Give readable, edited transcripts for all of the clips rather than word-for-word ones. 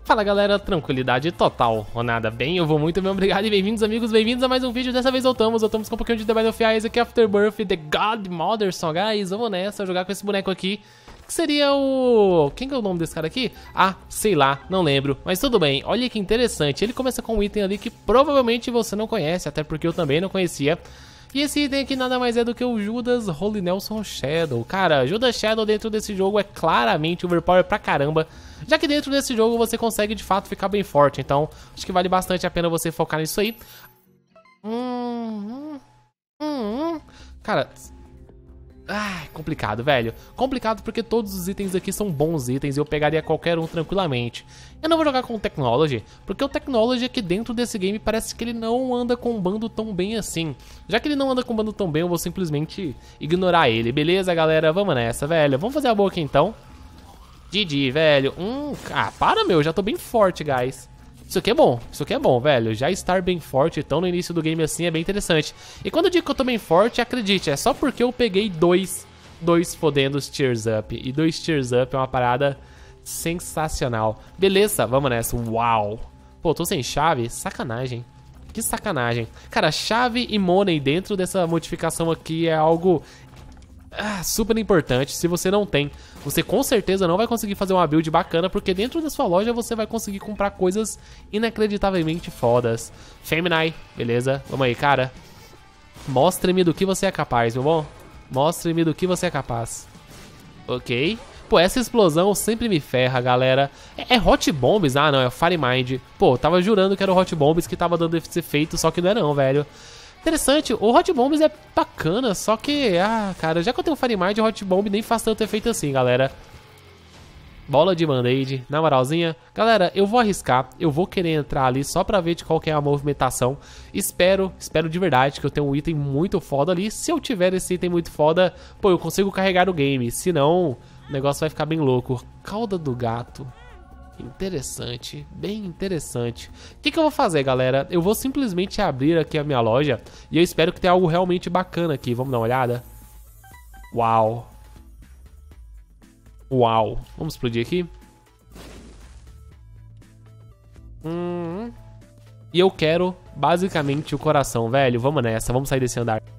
Fala galera, tranquilidade total, ou nada bem, eu vou muito bem, obrigado e bem-vindos amigos, bem-vindos a mais um vídeo. Dessa vez voltamos com um pouquinho de The Battlefield Isaac Afterbirth, The Godmother só, guys. Vamos nessa, jogar com esse boneco aqui, que seria o... Quem que é o nome desse cara aqui? Ah, sei lá, não lembro, mas tudo bem. Olha que interessante, ele começa com um item ali que provavelmente você não conhece, até porque eu também não conhecia. E esse item aqui nada mais é do que o Judas Holy Nelson Shadow. Cara, Judas Shadow dentro desse jogo é claramente overpower pra caramba, já que dentro desse jogo você consegue de fato ficar bem forte. Então acho que vale bastante a pena você focar nisso aí. Cara... complicado, velho. Complicado porque todos os itens aqui são bons itens e eu pegaria qualquer um tranquilamente. Eu não vou jogar com o Technology, porque o Technology aqui dentro desse game parece que ele não anda combando tão bem assim. Já que ele não anda combando tão bem, eu vou simplesmente ignorar ele. Beleza, galera? Vamos nessa, velho. Vamos fazer a boa aqui, então. GG, velho. Para, meu. Já tô bem forte, guys. Isso aqui é bom, velho. Já estar bem forte, então, no início do game assim é bem interessante. E quando eu digo que eu tô bem forte, acredite, é só porque eu peguei dois fodendos Tears Up. E 2 Tears Up é uma parada sensacional. Beleza, vamos nessa. Uau. Pô, tô sem chave? Sacanagem. Que sacanagem. Cara, chave e money dentro dessa modificação aqui é algo... super importante. Se você não tem, você com certeza não vai conseguir fazer uma build bacana, porque dentro da sua loja você vai conseguir comprar coisas inacreditavelmente fodas. Feminine, beleza? Vamos aí, cara. Mostre-me do que você é capaz, meu bom. Mostre-me do que você é capaz. Ok. Pô, essa explosão sempre me ferra, galera. É Hot Bombs? Ah, não, é o Firemind. Pô, eu tava jurando que era o Hot Bombs que tava dando esse efeito, só que não é não, velho. Interessante, o Hot Bombs é bacana, só que... cara, já que eu tenho o Firemind, o Hot Bomb nem faz tanto efeito assim, galera. Bola de Band-Aid, na moralzinha. Galera, eu vou arriscar, eu vou querer entrar ali só pra ver de qual que é a movimentação. Espero de verdade que eu tenha um item muito foda ali. Se eu tiver esse item muito foda, pô, eu consigo carregar o game. Se não, o negócio vai ficar bem louco. Cauda do gato. Interessante, bem interessante. O que eu vou fazer, galera? Eu vou simplesmente abrir aqui a minha loja e eu espero que tenha algo realmente bacana aqui. Vamos dar uma olhada? Uau. Uau. Vamos explodir aqui. E eu quero basicamente o coração, velho. Vamos nessa, vamos sair desse andar.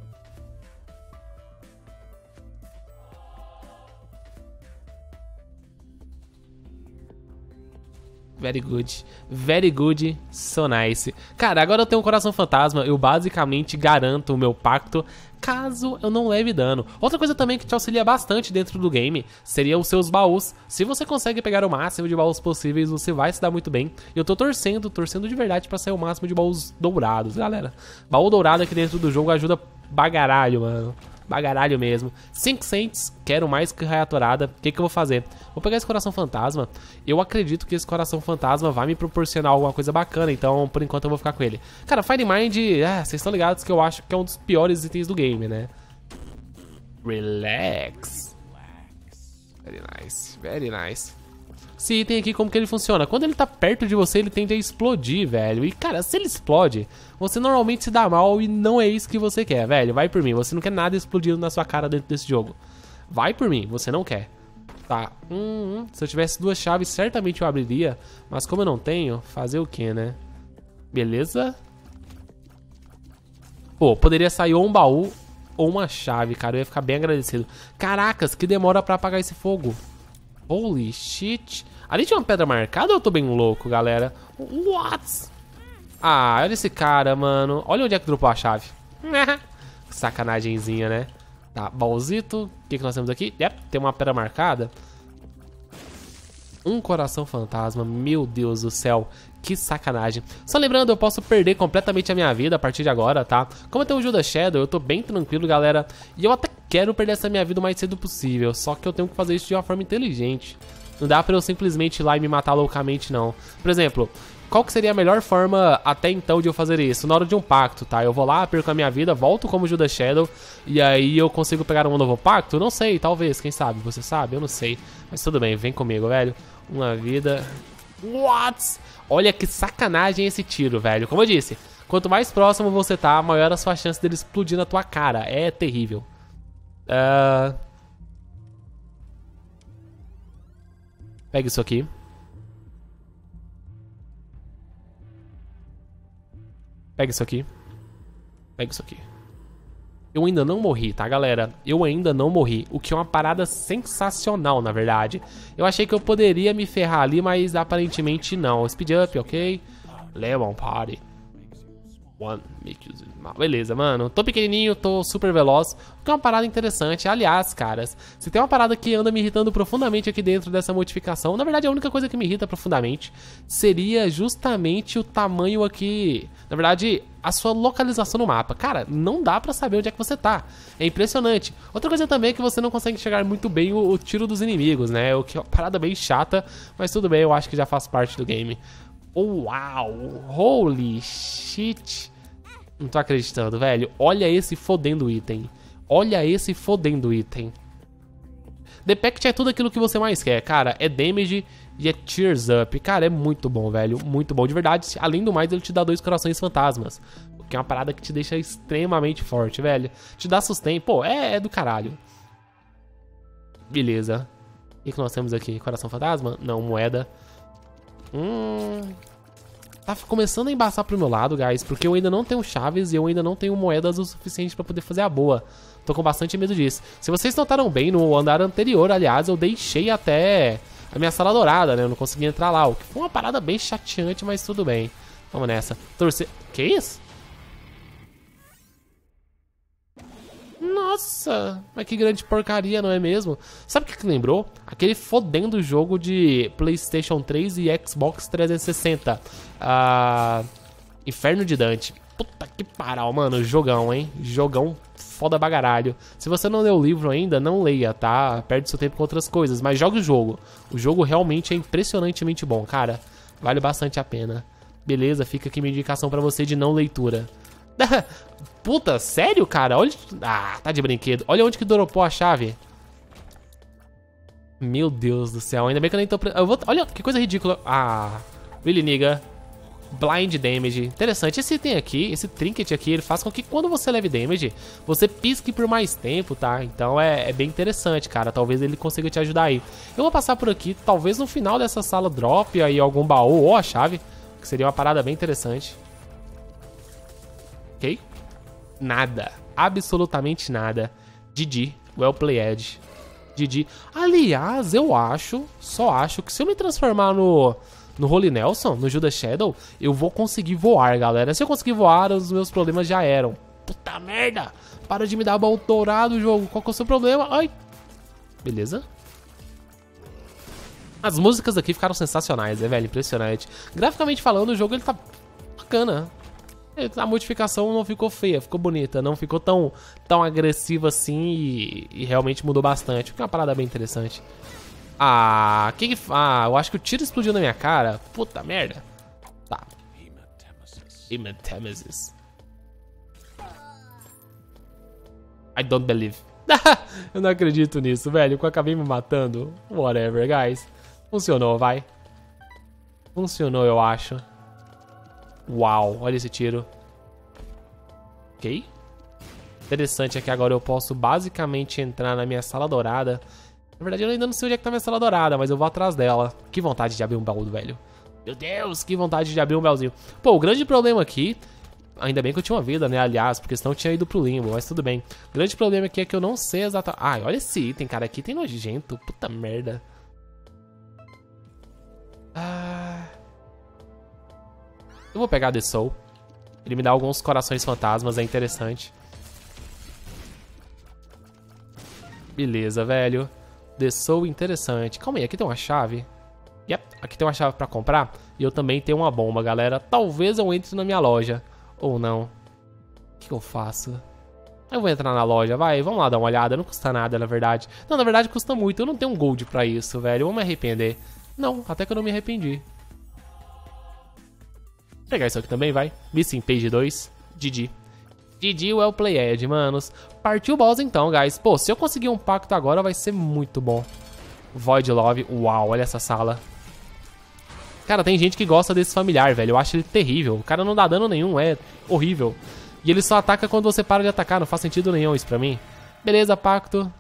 Very good, so nice. Cara, agora eu tenho um coração fantasma, eu basicamente garanto o meu pacto caso eu não leve dano. Outra coisa também que te auxilia bastante dentro do game seria os seus baús. Se você consegue pegar o máximo de baús possíveis, você vai se dar muito bem. Eu tô torcendo de verdade pra sair o máximo de baús dourados, galera. Baú dourado aqui dentro do jogo ajuda bagaralho, mano. Bagaralho mesmo. 5 cents, quero mais que raiatorada. O que eu vou fazer? Vou pegar esse coração fantasma. Eu acredito que esse coração fantasma vai me proporcionar alguma coisa bacana, então por enquanto eu vou ficar com ele. Cara, Firemind, vocês estão ligados que eu acho que é um dos piores itens do game, né? Relax. Very nice, very nice. Esse item aqui, como que ele funciona? Quando ele tá perto de você, ele tende a explodir, velho. E, cara, se ele explode, você normalmente se dá mal e não é isso que você quer, velho. Vai por mim, você não quer nada explodindo na sua cara dentro desse jogo. Vai por mim, você não quer. Tá, se eu tivesse 2 chaves, certamente eu abriria. Mas como eu não tenho, fazer o que, né? Beleza? Pô, poderia sair ou um baú ou uma chave, cara. Eu ia ficar bem agradecido. Caracas, que demora pra apagar esse fogo. Holy shit. Ali tinha uma pedra marcada ou eu tô bem louco, galera? What? Olha esse cara, mano. Olha onde é que dropou a chave. Sacanagemzinha, né? Tá, baúzito. O que nós temos aqui? Yep, tem uma pedra marcada. Um coração fantasma. Meu Deus do céu. Que sacanagem. Só lembrando, eu posso perder completamente a minha vida a partir de agora, tá? Como eu tenho o Judas Shadow, eu tô bem tranquilo, galera. E eu até quero perder essa minha vida o mais cedo possível. Só que eu tenho que fazer isso de uma forma inteligente. Não dá pra eu simplesmente ir lá e me matar loucamente, não. Por exemplo, qual que seria a melhor forma até então de eu fazer isso? Na hora de um pacto, tá? Eu vou lá, perco a minha vida, volto como Judas Shadow. E aí eu consigo pegar um novo pacto? Não sei, talvez, quem sabe? Você sabe? Eu não sei. Mas tudo bem, vem comigo, velho. Uma vida... What? Olha que sacanagem esse tiro, velho. Como eu disse, quanto mais próximo você tá, maior a sua chance dele explodir na tua cara. É terrível. Pega isso aqui. Pega isso aqui. Pega isso aqui. Eu ainda não morri, tá, galera? Eu ainda não morri, o que é uma parada sensacional, na verdade. Eu achei que eu poderia me ferrar ali, mas aparentemente não. Speed up, ok? Lemon Party. One, make use. Beleza, mano. Tô pequenininho, tô super veloz, o que é uma parada interessante. Aliás, caras, se tem uma parada que anda me irritando profundamente aqui dentro dessa modificação, na verdade a única coisa que me irrita profundamente seria justamente o tamanho aqui, na verdade, a sua localização no mapa. Cara, não dá pra saber onde é que você tá. É impressionante. Outra coisa também é que você não consegue enxergar muito bem o tiro dos inimigos, né? O que é uma parada bem chata, mas tudo bem, eu acho que já faz parte do game. Oh, uau! Holy shit! Não tô acreditando, velho. Olha esse fodendo item. Olha esse fodendo item. The Pact é tudo aquilo que você mais quer, cara. É damage e é cheers up. Cara, é muito bom, velho. Muito bom. De verdade, além do mais, ele te dá 2 corações fantasmas. O que é uma parada que te deixa extremamente forte, velho. Te dá sustain. Pô, é do caralho. Beleza. O que nós temos aqui? Coração fantasma? Não, moeda. Tá começando a embaçar pro meu lado, guys, porque eu ainda não tenho chaves e eu ainda não tenho moedas o suficiente pra poder fazer a boa. Tô com bastante medo disso. Se vocês notaram bem, no andar anterior, aliás, eu deixei até a minha sala dourada, né? Eu não consegui entrar lá, o que foi uma parada bem chateante, mas tudo bem. Vamos nessa. Torcer... Que isso? Nossa, mas que grande porcaria, não é mesmo? Sabe o que lembrou? Aquele fodendo jogo de PlayStation 3 e Xbox 360. Inferno de Dante. Puta que pariu, mano. Jogão, hein? Jogão foda bagaralho. Se você não leu o livro ainda, não leia, tá? Perde seu tempo com outras coisas, mas joga o jogo. O jogo realmente é impressionantemente bom, cara. Vale bastante a pena. Beleza, fica aqui minha indicação pra você de não leitura. Puta, sério, cara? Olha... Ah, tá de brinquedo. Olha onde que dropou a chave. Meu Deus do céu. Ainda bem que eu nem tô... Olha, que coisa ridícula. Ah, really, nigga. Blind damage. Interessante. Esse item aqui, esse trinket aqui, ele faz com que quando você leve damage, você pisque por mais tempo, tá? Então é bem interessante, cara. Talvez ele consiga te ajudar aí. Eu vou passar por aqui. Talvez no final dessa sala drop aí algum baú ou a chave, que seria uma parada bem interessante. Ok? Nada. Absolutamente nada. GG. Well played. GG. Aliás, eu acho, só acho que se eu me transformar no Holy Nelson, no Judas Shadow, eu vou conseguir voar, galera. Se eu conseguir voar, os meus problemas já eram. Puta merda. Para de me dar baú dourado, jogo. Qual que é o seu problema? Ai. Beleza. As músicas aqui ficaram sensacionais, né, velho? Impressionante. Graficamente falando, o jogo ele tá bacana. A modificação não ficou feia, ficou bonita. Não ficou tão agressiva assim e realmente mudou bastante. Ficou uma parada bem interessante. Ah, eu acho que o tiro explodiu na minha cara. Puta merda. Tá. Hematemesis. I don't believe. Eu não acredito nisso, velho. Eu acabei me matando. Whatever, guys. Funcionou, vai. Funcionou, eu acho. Uau, olha esse tiro. Ok. Interessante é que agora eu posso basicamente entrar na minha sala dourada. Na verdade eu ainda não sei onde é que tá minha sala dourada, mas eu vou atrás dela. Que vontade de abrir um baú, velho. Meu Deus, que vontade de abrir um baúzinho. Pô, o grande problema aqui... Ainda bem que eu tinha uma vida, né, aliás, porque senão eu tinha ido pro limbo, mas tudo bem. O grande problema aqui é que eu não sei exatamente... Ai, olha esse item, cara, aqui tem nojento. Puta merda. Eu vou pegar The Soul. Ele me dá alguns corações fantasmas, é interessante. Beleza, velho. The Soul interessante. Calma aí, aqui tem uma chave. Yep, aqui tem uma chave pra comprar. E eu também tenho uma bomba, galera. Talvez eu entre na minha loja. Ou não. O que eu faço? Eu vou entrar na loja, vai. Vamos lá dar uma olhada. Não custa nada, na verdade. Não, na verdade custa muito. Eu não tenho um gold pra isso, velho. Eu vou me arrepender. Não, até que eu não me arrependi. Vou pegar isso aqui também, vai. Missing Page 2. GG. GG, well played, manos. Partiu o boss então, guys. Pô, se eu conseguir um pacto agora, vai ser muito bom. Void Love. Uau, olha essa sala. Cara, tem gente que gosta desse familiar, velho. Eu acho ele terrível. O cara não dá dano nenhum, é horrível. E ele só ataca quando você para de atacar. Não faz sentido nenhum isso pra mim. Beleza, pacto.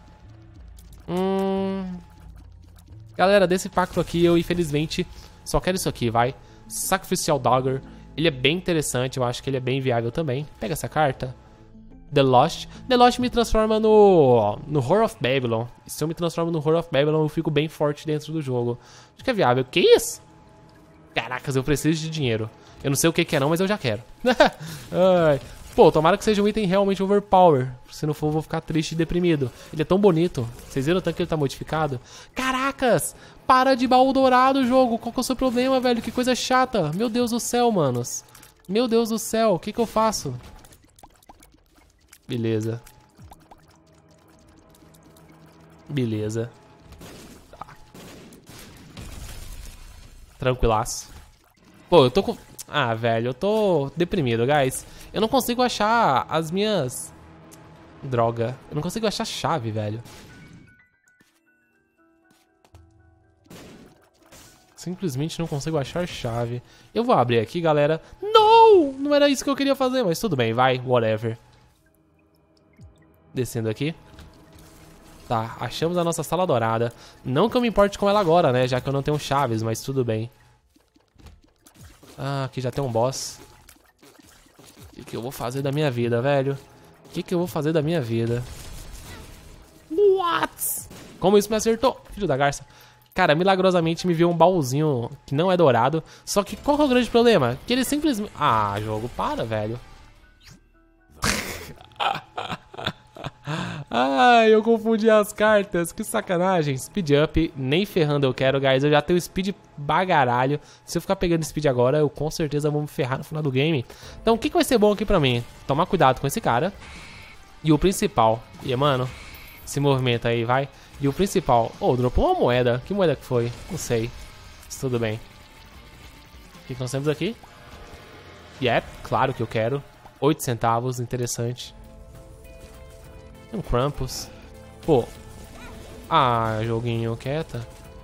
Galera, desse pacto aqui, eu infelizmente só quero isso aqui, vai. Sacrificial Dagger. Ele é bem interessante, eu acho que ele é bem viável também. Pega essa carta. The Lost. The Lost me transforma no Whore of Babylon. E se eu me transformo no Whore of Babylon, eu fico bem forte dentro do jogo. Acho que é viável. Que isso? Caracas, eu preciso de dinheiro. Eu não sei o que é não, mas eu já quero. Ai. Pô, tomara que seja um item realmente overpower. Se não for, eu vou ficar triste e deprimido. Ele é tão bonito. Vocês viram o tanto que ele tá modificado? Caracas! Para de baú dourado, jogo. Qual que é o seu problema, velho? Que coisa chata. Meu Deus do céu, manos. Meu Deus do céu. O que eu faço? Beleza. Beleza. Tá. Tranquilaço. Pô, eu tô com... Ah, velho, eu tô deprimido, guys. Eu não consigo achar as minhas... Droga. Eu não consigo achar chave, velho. Simplesmente não consigo achar chave. Eu vou abrir aqui, galera. Não! Não era isso que eu queria fazer, mas tudo bem, vai. Whatever. Descendo aqui. Tá, achamos a nossa sala dourada. Não que eu me importe com ela agora, né? Já que eu não tenho chaves, mas tudo bem. Ah, aqui já tem um boss. O que eu vou fazer da minha vida, velho? O que eu vou fazer da minha vida? What? Como isso me acertou? Filho da garça. Cara, milagrosamente me veio um baúzinho que não é dourado. Só que qual que é o grande problema? Que ele simplesmente... Ah, jogo, para, velho. Ai, eu confundi as cartas. Que sacanagem. Speed up, nem ferrando eu quero, guys. Eu já tenho speed bagaralho. Se eu ficar pegando speed agora, eu com certeza vou me ferrar no final do game. Então, o que vai ser bom aqui pra mim? Tomar cuidado com esse cara. E o principal. E, mano, se movimenta aí, vai. E o principal. Oh, dropou uma moeda. Que moeda que foi? Não sei. Mas tudo bem. O que nós temos aqui? Yep, claro que eu quero. 8 centavos, interessante. Um Krampus. Pô. Ah, joguinho, quieta.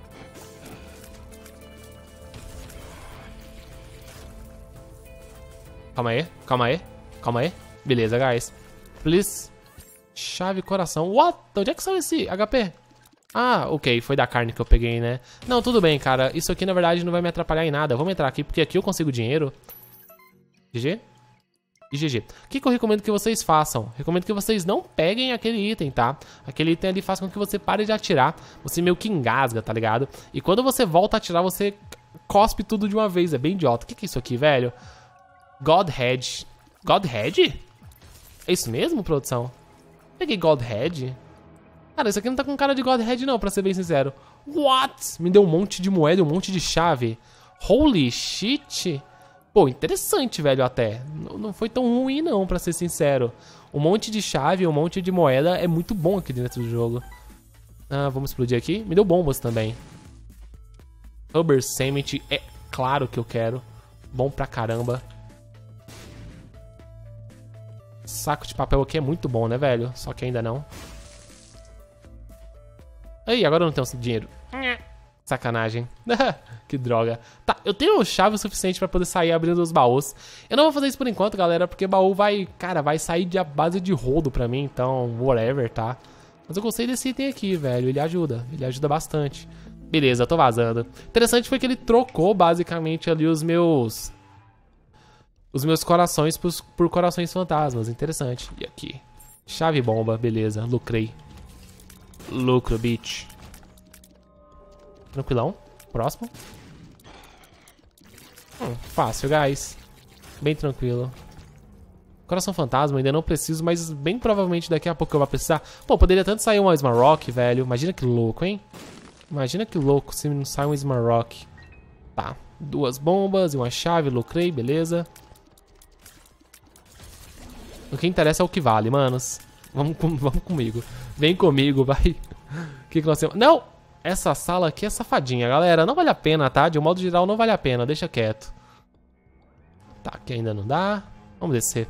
Calma aí, calma aí, calma aí. Beleza, guys. Please. Chave coração. What? Onde é que saiu esse HP? Ah, ok. Foi da carne que eu peguei, né? Não, tudo bem, cara. Isso aqui, na verdade, não vai me atrapalhar em nada. Vamos entrar aqui, porque aqui eu consigo dinheiro. GG? E GG. O que eu recomendo que vocês façam? Recomendo que vocês não peguem aquele item, tá? Aquele item ali faz com que você pare de atirar. Você meio que engasga, tá ligado? E quando você volta a atirar, você cospe tudo de uma vez. É bem idiota. O que é isso aqui, velho? Godhead. Godhead? É isso mesmo, produção? Peguei Godhead. Cara, isso aqui não tá com cara de Godhead não, pra ser bem sincero. What? Me deu um monte de moeda, um monte de chave. Holy shit. Pô, interessante, velho, até. Não foi tão ruim não, pra ser sincero. Um monte de chave, um monte de moeda é muito bom aqui dentro do jogo. Ah, vamos explodir aqui. Me deu bombas também. Uber Cement é claro que eu quero. Bom pra caramba. Saco de papel aqui é muito bom, né, velho? Só que ainda não. Aí, agora eu não tenho dinheiro. Sacanagem. Que droga. Tá, eu tenho chave o suficiente pra poder sair abrindo os baús. Eu não vou fazer isso por enquanto, galera, porque baú vai... Cara, vai sair de a base de rodo pra mim, então... Whatever, tá? Mas eu gostei desse item aqui, velho. Ele ajuda bastante. Beleza, eu tô vazando. Interessante foi que ele trocou, basicamente, ali os meus corações por corações fantasmas. Interessante. E aqui? Chave bomba, beleza. Lucrei. Lucro, bitch. Tranquilão. Próximo. Fácil, guys. Bem tranquilo. Coração fantasma, ainda não preciso, mas bem provavelmente daqui a pouco eu vou precisar. Pô, poderia tanto sair um Smarrock, velho. Imagina que louco, hein? Imagina que louco se não sai um Smarrock. Tá. 2 bombas e uma chave, lucrei, beleza. O que interessa é o que vale, manos. Vamos comigo. Vem comigo, vai. O que nós temos? Não! Essa sala aqui é safadinha, galera. Não vale a pena, tá? De um modo geral, não vale a pena. Deixa quieto. Tá, aqui ainda não dá. Vamos descer.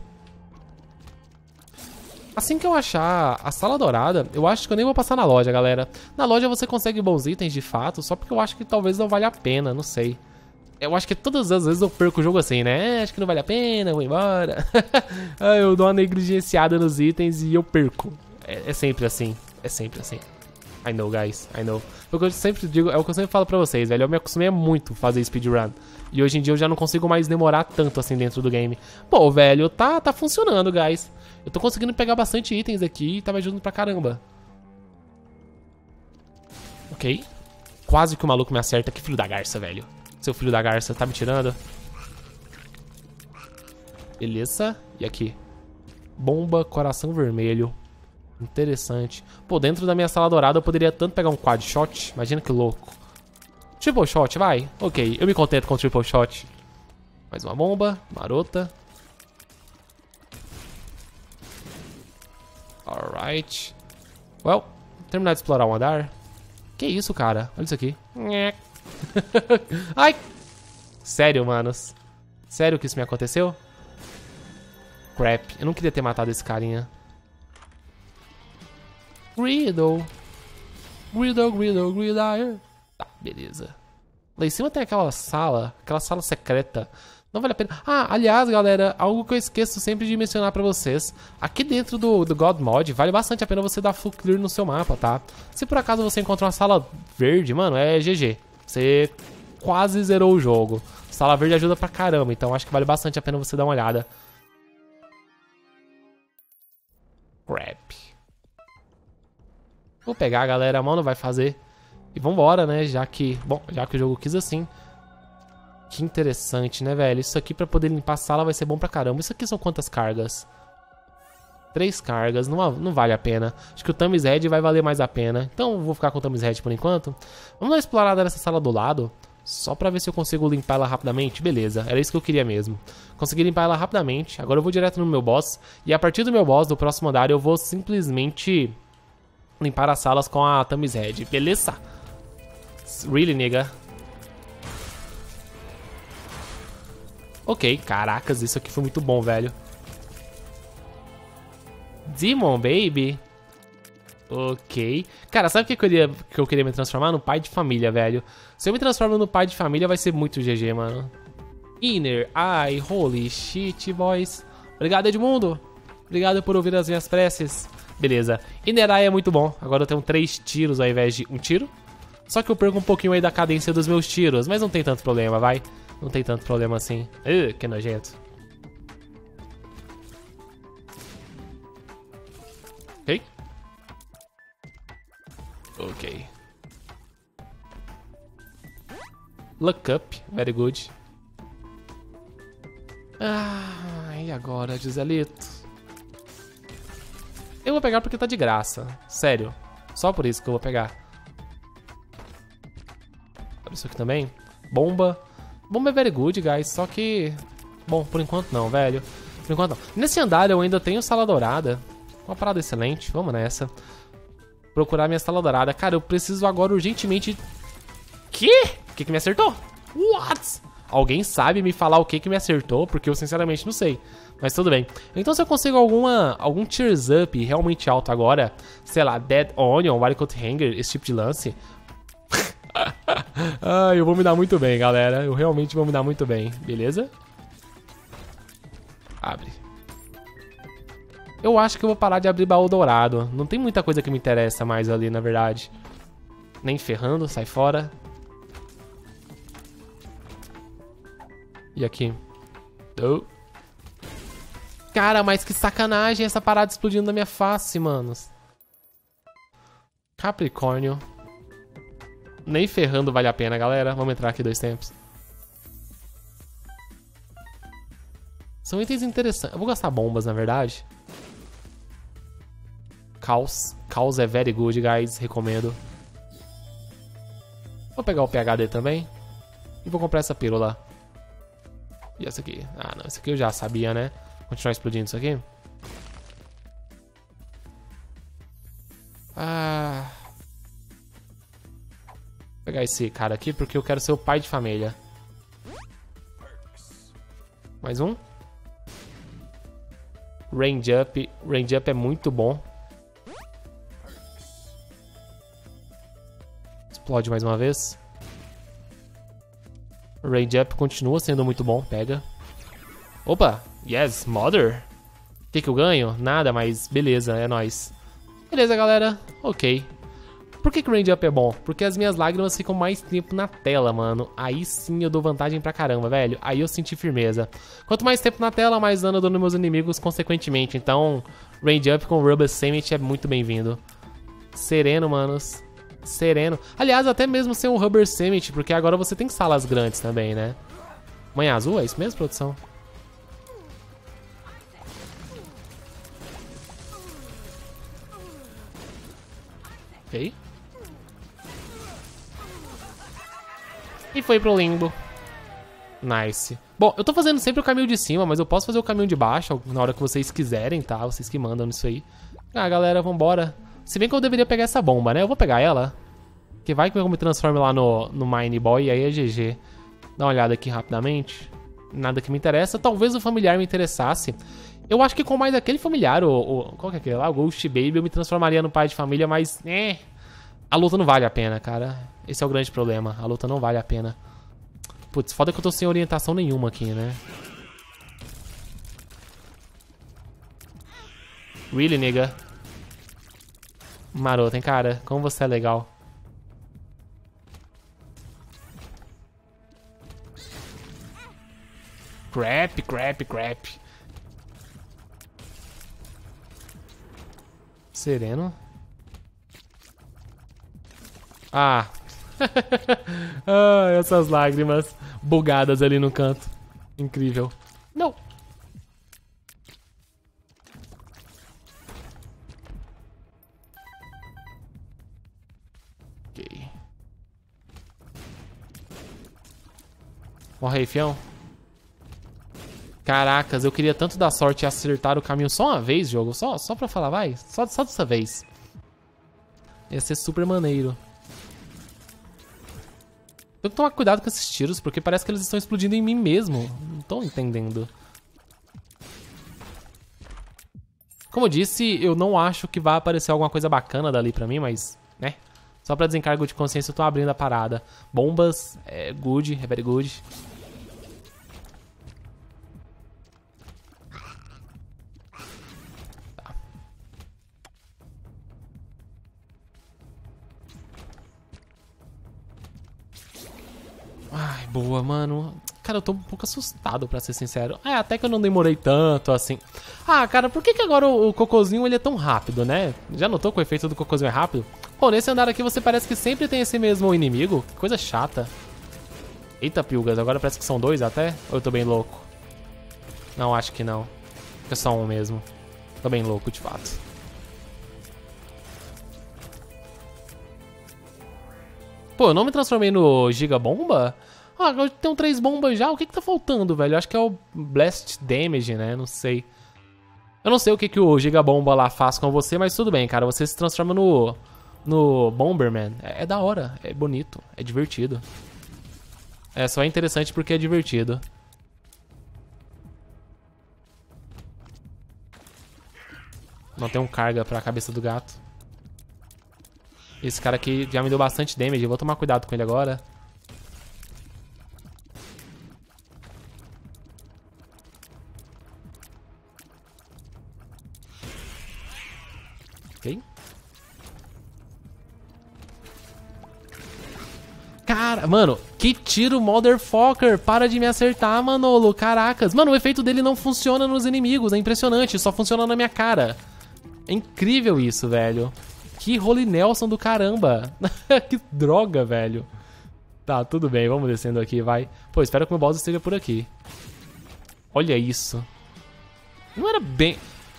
Assim que eu achar a sala dourada, eu acho que eu nem vou passar na loja, galera. Na loja você consegue bons itens, de fato. Só porque eu acho que talvez não valha a pena, não sei. Eu acho que todas as vezes eu perco o jogo assim, né? Acho que não vale a pena, vou embora. Eu dou uma negligenciada nos itens e eu perco. É sempre assim. É sempre assim. I know, guys, I know. É o que eu sempre digo, é o que eu sempre falo pra vocês, velho. Eu me acostumei muito a fazer speedrun. E hoje em dia eu já não consigo mais demorar tanto assim dentro do game. Pô, velho, tá funcionando, guys. Eu tô conseguindo pegar bastante itens aqui e tá me ajudando pra caramba. Ok. Quase que o maluco me acerta. Que filho da garça, velho. Seu filho da garça, tá me tirando? Beleza. E aqui? Bomba, coração vermelho. Interessante. Pô, dentro da minha sala dourada eu poderia tanto pegar um quad shot. Imagina que louco. Triple shot, vai. Ok, eu me contento com triple shot. Mais uma bomba, marota. Alright. Well, terminar de explorar um andar. Que isso, cara? Olha isso aqui. Ai! Sério, manos. Sério que isso me aconteceu? Crap. Eu não queria ter matado esse carinha. Griddle. Griddle, Griddle, Griddle. Tá, beleza. Lá em cima tem aquela sala secreta. Não vale a pena. Ah, aliás, galera, algo que eu esqueço sempre de mencionar pra vocês. Aqui dentro do God Mod, vale bastante a pena você dar full clear no seu mapa, tá? Se por acaso você encontrar uma sala verde, mano, é GG. Você quase zerou o jogo. Sala verde ajuda pra caramba, então acho que vale bastante a pena você dar uma olhada. Crap. Vou pegar, galera, a mão não vai fazer. E vambora, né, já que o jogo quis assim. Que interessante, né, velho? Isso aqui pra poder limpar a sala vai ser bom pra caramba. Isso aqui são quantas cargas? 3 cargas, não vale a pena. Acho que o Tammy's Head vai valer mais a pena. Então vou ficar com o Tammy's Head por enquanto. Vamos dar uma explorada nessa sala do lado. Só pra ver se eu consigo limpar ela rapidamente. Beleza, era isso que eu queria mesmo. Consegui limpar ela rapidamente. Agora eu vou direto no meu boss. E a partir do meu boss, do próximo andar, eu vou simplesmente limpar as salas com a Tammy's Head. Beleza? Really, nigga? Ok, caracas, isso aqui foi muito bom, velho. Demon Baby? Ok. Cara, sabe o que eu queria me transformar? No pai de família, velho. Se eu me transformo no pai de família, vai ser muito GG, mano. Inner Eye, holy shit, boys. Obrigado, Edmundo. Obrigado por ouvir as minhas preces. Beleza. Inner Eye é muito bom. Agora eu tenho 3 tiros ao invés de 1 tiro. Só que eu perco um pouquinho aí da cadência dos meus tiros. Mas não tem tanto problema, vai. Não tem tanto problema assim. Que nojento. Ok. Ok. Look up. Very good. Ah, e agora, Giselito? Eu vou pegar porque tá de graça. Sério. Só por isso que eu vou pegar. Olha isso aqui também. Bomba. Bomba é very good, guys. Só que... Bom, por enquanto não, velho. Por enquanto não. Nesse andar eu ainda tenho sala dourada. Uma parada excelente. Vamos nessa. Procurar minha sala dourada. Cara, eu preciso agora urgentemente... O que me acertou? What? Alguém sabe me falar o que me acertou? Porque eu sinceramente não sei. Mas tudo bem. Então se eu consigo algum tears up realmente alto agora, sei lá, Dead Onion, Wirecut Hanger, esse tipo de lance... Ah, eu vou me dar muito bem, galera. Eu realmente vou me dar muito bem. Beleza? Abre. Eu acho que eu vou parar de abrir baú dourado. Não tem muita coisa que me interessa mais ali, na verdade. Nem ferrando, sai fora. E aqui? Oh. Cara, mas que sacanagem essa parada explodindo na minha face, manos. Capricórnio. Nem ferrando vale a pena, galera. Vamos entrar aqui 2 tempos. São itens interessantes. Eu vou gastar bombas, na verdade. Caos. Caos é very good, guys. Recomendo. Vou pegar o PHD também. E vou comprar essa pílula. E essa aqui? Ah, não. Essa aqui eu já sabia, né? Continuar explodindo isso aqui. Ah... Vou pegar esse cara aqui porque eu quero ser o pai de família. Mais um. Range up. Range up é muito bom. Explode mais uma vez. Range up continua sendo muito bom. Pega. Opa. Yes, Mother. O que eu ganho? Nada, mas beleza, é nóis. Beleza, galera. Ok. Por que o range up é bom? Porque as minhas lágrimas ficam mais tempo na tela, mano. Aí sim eu dou vantagem pra caramba, velho. Aí eu senti firmeza. Quanto mais tempo na tela, mais dano eu dou nos meus inimigos consequentemente. Então, range up com Rubber Summit é muito bem-vindo. Sereno, manos. Sereno. Aliás, até mesmo sem um Rubber Summit, porque agora você tem salas grandes também, né? Manhã azul, é isso mesmo, produção? Ok. E foi pro limbo. Nice. Bom, eu tô fazendo sempre o caminho de cima, mas eu posso fazer o caminho de baixo na hora que vocês quiserem, tá? Vocês que mandam nisso aí. Ah, galera, vambora. Se bem que eu deveria pegar essa bomba, né? Eu vou pegar ela. Que vai que eu me transforme lá no Mine Boy e aí é GG. Dá uma olhada aqui rapidamente. Nada que me interessa. Talvez o familiar me interessasse. Eu acho que com mais aquele familiar, qual que é aquele lá? O Ghost Baby, eu me transformaria no pai de família, mas... a luta não vale a pena, cara. Esse é o grande problema. A luta não vale a pena. Putz, foda que eu tô sem orientação nenhuma aqui, né? Really, nigga? Maroto, hein, cara? Como você é legal. Crap, crap, crap. Sereno. Ah. Ah, essas lágrimas bugadas ali no canto. Incrível. Não. Ok. Morre aí, fião. Caracas, eu queria tanto dar sorte e acertar o caminho só uma vez, jogo. Só pra falar, vai. Só dessa vez. Ia ser super maneiro. Tenho que tomar cuidado com esses tiros, porque parece que eles estão explodindo em mim mesmo. Não tô entendendo. Como eu disse, eu não acho que vai aparecer alguma coisa bacana dali pra mim, mas, né? Só pra desencargo de consciência eu tô abrindo a parada. Bombas, é good, é very good. Ai, boa, mano. Cara, eu tô um pouco assustado, pra ser sincero. Até que eu não demorei tanto, assim. Ah, cara, por que agora o cocôzinho ele é tão rápido, né? Já notou que o efeito do cocôzinho é rápido? Pô, nesse andar aqui você parece que sempre tem esse mesmo inimigo. Que coisa chata. Eita, pilgas, agora parece que são dois até? Ou eu tô bem louco? Não, acho que não. É só um mesmo. Tô bem louco, de fato. Pô, eu não me transformei no Giga Bomba? Ah, agora tem 3 bombas já. O que tá faltando, velho? Acho que é o Blast Damage, né? Não sei. Eu não sei o que o Giga Bomba lá faz com você, mas tudo bem, cara. Você se transforma no Bomberman. É da hora, é bonito, é divertido. É só interessante porque é divertido. Não tem um carga pra cabeça do gato. Esse cara aqui já me deu bastante damage. Eu vou tomar cuidado com ele agora. Ok. Cara, mano, que tiro, motherfucker. Para de me acertar, Manolo. Caracas. Mano, o efeito dele não funciona nos inimigos. É impressionante. Só funciona na minha cara. É incrível isso, velho. Que Holy Nelson do caramba. Que droga, velho. Tá, tudo bem. Vamos descendo aqui, vai. Pô, espero que o meu boss esteja por aqui. Olha isso. Não era bem...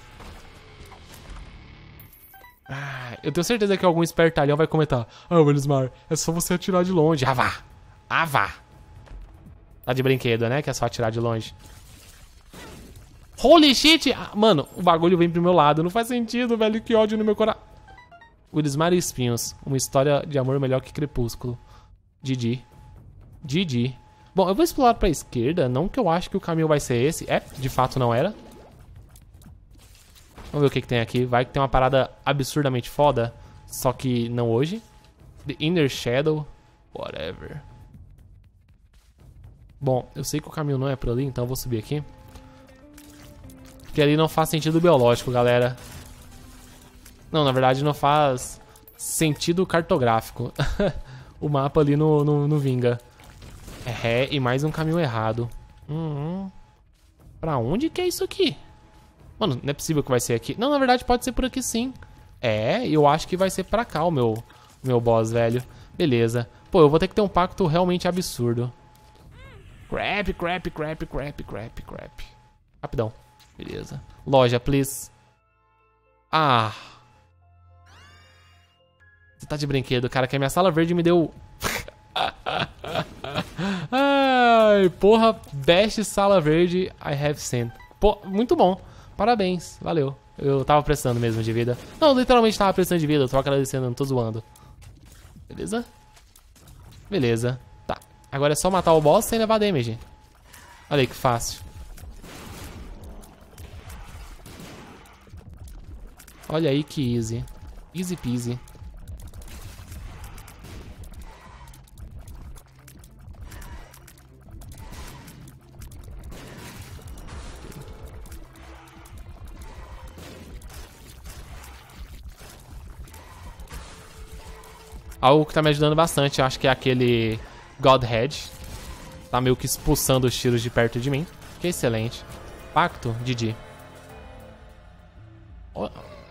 Ah, eu tenho certeza que algum espertalhão vai comentar. Ah, Elismar, é só você atirar de longe. Ah, vá. Ah, vá. Tá de brinquedo, né? Que é só atirar de longe. Holy shit. Ah, mano, o bagulho vem pro meu lado. Não faz sentido, velho. Que ódio no meu coração. Elismar e Espinhos. Uma história de amor melhor que Crepúsculo. GG. GG. Bom, eu vou explorar pra esquerda. Não que eu acho que o caminho vai ser esse. De fato não era. Vamos ver o que tem aqui. Vai que tem uma parada absurdamente foda. Só que não hoje. The Inner Shadow. Whatever. Bom, eu sei que o caminho não é por ali, então eu vou subir aqui. Porque ali não faz sentido biológico, galera. Não, na verdade não faz sentido cartográfico. O mapa ali no vinga. É ré e mais um caminho errado. Pra onde que é isso aqui? Mano, não é possível que vai ser aqui. Não, na verdade pode ser por aqui sim. É, eu acho que vai ser pra cá o meu boss, velho. Beleza. Pô, eu vou ter que ter um pacto realmente absurdo. Crap. Rapidão. Beleza. Loja, please. Ah. Você tá de brinquedo, cara, que a minha sala verde me deu... Ai, porra, best sala verde I have seen. Pô, muito bom. Parabéns, valeu. Eu tava precisando mesmo de vida. Não, literalmente tava precisando de vida, eu tô agradecendo, não tô zoando. Beleza? Beleza. Tá. Agora é só matar o boss sem levar damage. Olha aí que fácil. Olha aí que easy. Easy peasy. Algo que tá me ajudando bastante, eu acho que é aquele Godhead. Tá meio que expulsando os tiros de perto de mim. Que excelente. Pacto, Didi. Oh.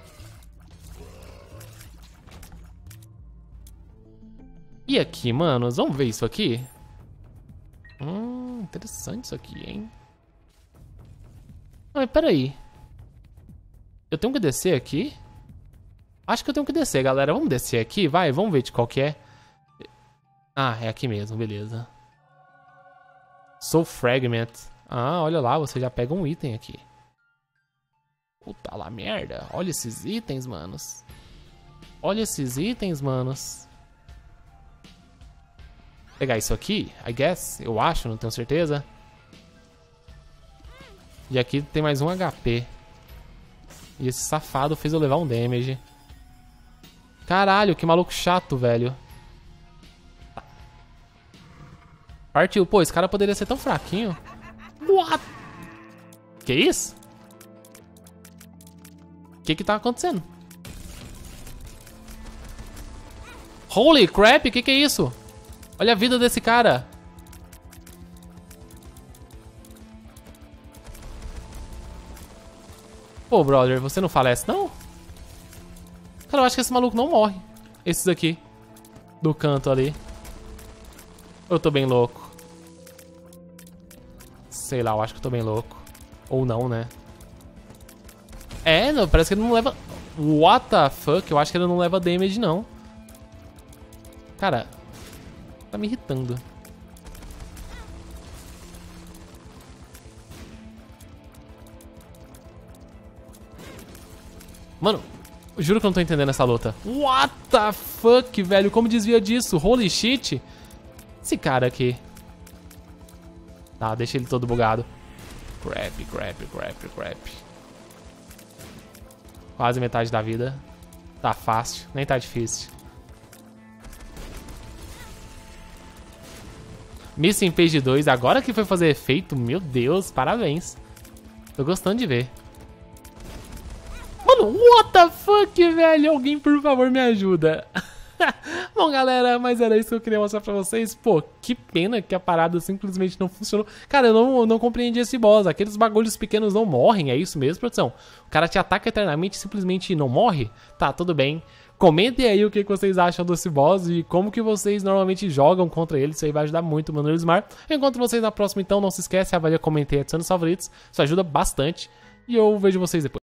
E aqui, manos? Vamos ver isso aqui? Interessante isso aqui, hein? Não, mas peraí. Eu tenho que descer aqui? Acho que eu tenho que descer, galera. Vamos descer aqui, vai. Vamos ver de qual que é. Ah, é aqui mesmo, beleza. Soul Fragment. Ah, olha lá, você já pega um item aqui. Puta lá, merda. Olha esses itens, manos. Olha esses itens, manos. Vou pegar isso aqui, I guess. Eu acho, não tenho certeza. E aqui tem mais um HP. E esse safado fez eu levar um damage. Caralho, que maluco chato, velho. Partiu. Pô, esse cara poderia ser tão fraquinho. What? Que isso? O que tá acontecendo? Holy crap, que é isso? Olha a vida desse cara. Pô, brother, você não falece, não? Cara, eu acho que esse maluco não morre. Esses aqui. Do canto ali. Eu tô bem louco. Sei lá, eu acho que eu tô bem louco. Ou não, né? É, não, parece que ele não leva... What the fuck? Eu acho que ele não leva damage, não. Cara... Tá me irritando. Mano, eu juro que eu não tô entendendo essa luta. What the fuck, velho? Como desvia disso? Holy shit. Esse cara aqui. Tá, deixa ele todo bugado. Crap. Quase metade da vida. Tá fácil, nem tá difícil. Missing Page 2, agora que foi fazer efeito, meu Deus, parabéns. Tô gostando de ver. Mano, what the fuck, velho? Alguém, por favor, me ajuda. Bom, galera, mas era isso que eu queria mostrar pra vocês. Pô, que pena que a parada simplesmente não funcionou. Cara, eu não compreendi esse boss. Aqueles bagulhos pequenos não morrem, é isso mesmo, produção? O cara te ataca eternamente e simplesmente não morre? Tá, tudo bem. Comentem aí o que vocês acham desse boss e como que vocês normalmente jogam contra ele. Isso aí vai ajudar muito o Mano Elismar. Eu encontro vocês na próxima, então. Não se esquece, avalia, comente e adicione os favoritos. Isso ajuda bastante. E eu vejo vocês depois.